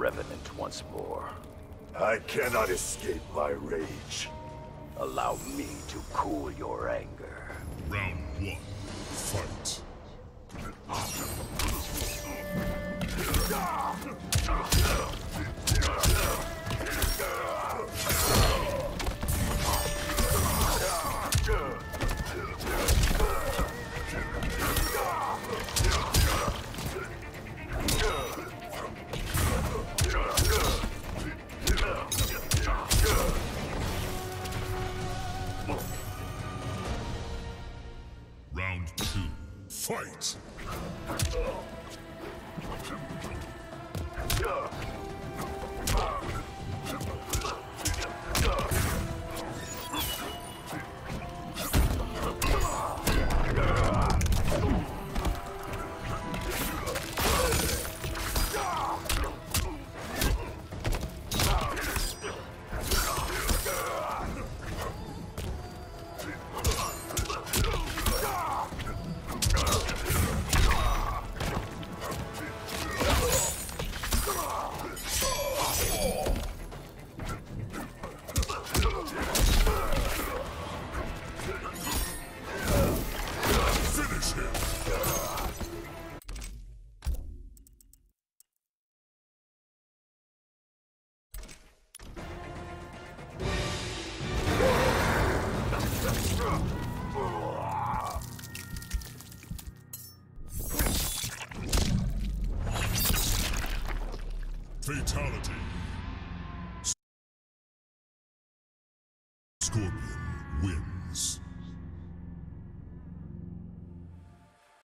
Revenant once more. I cannot escape my rage. Allow me to cool your anger. Round one, fight. Round two, fight! Fatality.